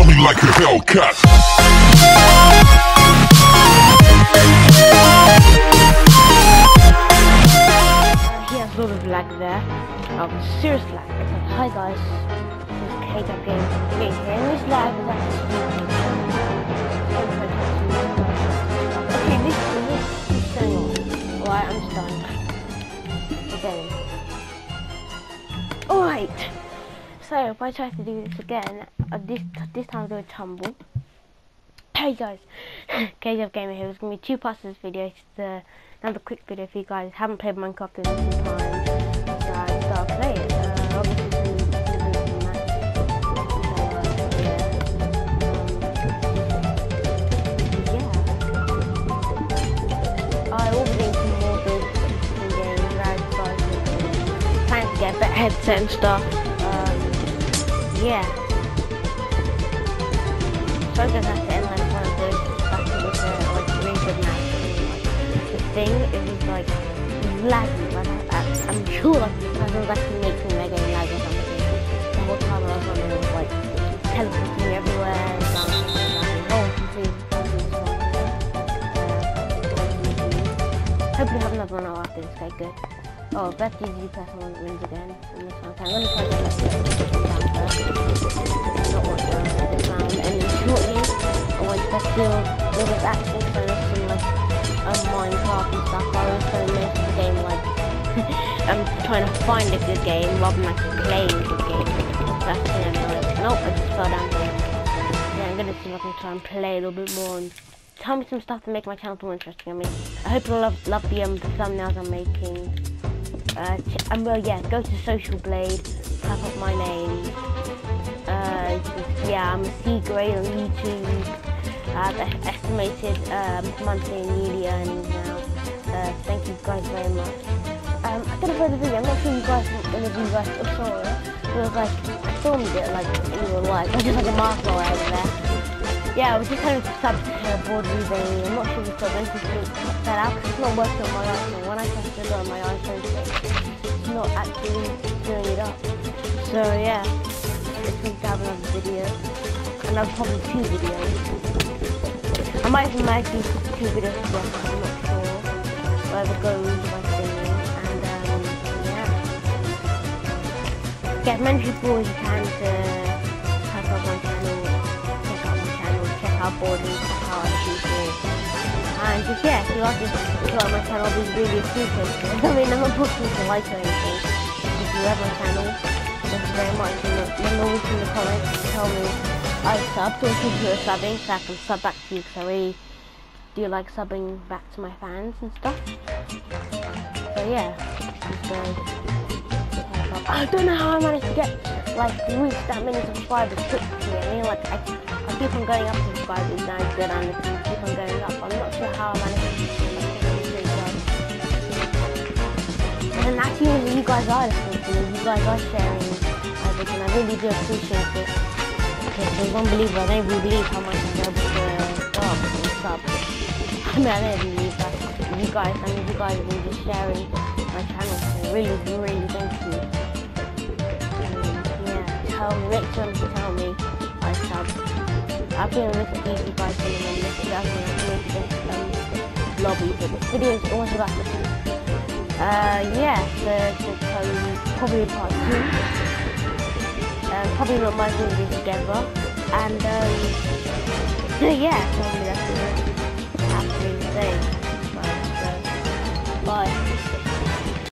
me like a Hellcat. Here's a lot of lag there. Serious lag. It's like, hi guys, this is K-Dub Game. Okay, and this lag is actually okay, this is going on. Alright, I'm just done. Again. Alright. So if I try to do this again, this time I'm going to tumble. Hey guys, K-Dub Gamer here. There's going to be 2 parts of this video. It's another quick video if you guys haven't played Minecraft in some time. Start playing it. Obviously it's going to be I will be doing some more bits in games, trying to get better headset and stuff. Yeah. So I'm gonna have to end like one of those battles with like really good maps. The thing is like laggy, like I'm sure like the person was actually making mega lag or something. The whole time I was on there was like teleporting everywhere and bouncing hopefully have another one after this, okay, good. Oh, best GG person wins again in this one. Okay, I'm gonna try to get down first. Not what this round, and then shortly I want to still with this action because I've seen like Minecraft and stuff. I also make the game like I'm trying to find a good game rather than actually playing a good game. That's the thing I'm like, nope, I just fell down there. Yeah, I'm gonna see if I can try and play a little bit more and tell me some stuff to make my channel more interesting. I mean, I hope you'll love the thumbnails I'm making. Well, yeah, go to Social Blade, type up my name. Yeah, I'm a C grade on YouTube. I've estimated monthly and yearly earnings now. Thank you guys very much. I gotta play the video. I'm not sure you guys in the video guys saw it. It was like I filmed it like in real life. I just like a marker over there. Yeah, I was just having to sub to board reading. I'm not sure if it's going to cut that out because it's not working on my iPhone. When I press it on my iPhone, it's not actually doing it up. So yeah, it's going to have another video. Another probably 2 videos. I might even make these 2 videos together, I'm not sure. Whatever goes with my thingy. And yeah. Get as many people as you can to type up my channel. How bored and how I shoot it. And just yeah, if you like this on my channel, I'll be really appreciated. I mean, I'm not pushing to like or anything. If you love my channel, thank you very much. And then always in the comments tell me I sub to consider subbing so I can sub back to you because I really do like subbing back to my fans and stuff. So yeah, I don't know how I managed to get like reach that many subscribers quickly. I mean, like I keep on going up in subscribers now, it's good, and keep on going up. I'm not sure how I managed to do that. And actually, when you guys are listening to me, you guys are sharing everything. I really do appreciate it. Because it's unbelievable. I don't really believe how much I'm able to go up and sub. I mean, I don't believe that. You guys, I mean, you guys have been just sharing my channel. So really, really thank you. Yeah, make sure to tell me I sub. I've been with you guys in the lobby, but this video is almost about this. Yeah, so probably part 2. Probably not my video together. And yeah, probably that's